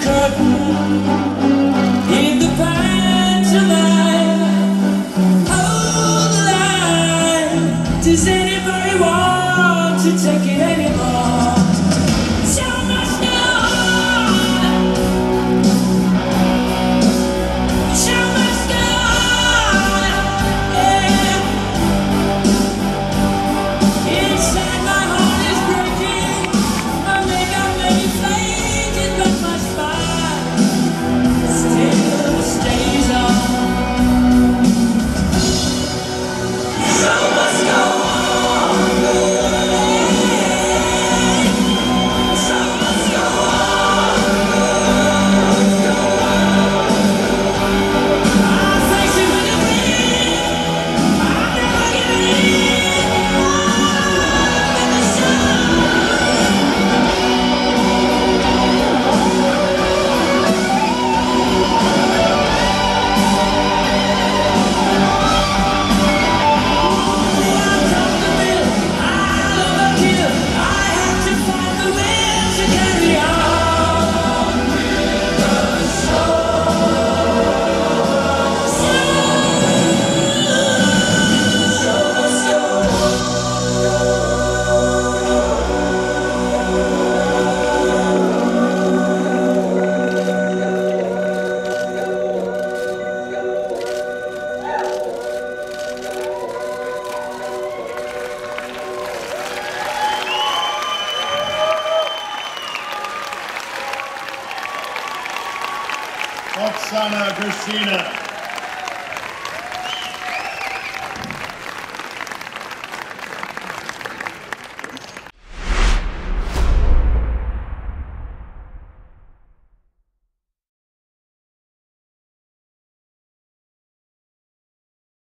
curtain in the pantomime. Hold the line. Does anybody want to take it anymore? Show must go on. Show must go on. Yeah. Inside my heart is breaking. My makeup may fade, but my spine still stays on. Show must go on. Show must go on. I face it with a grin. I'm never giving in. I'm in the sun. Oksana Grishina.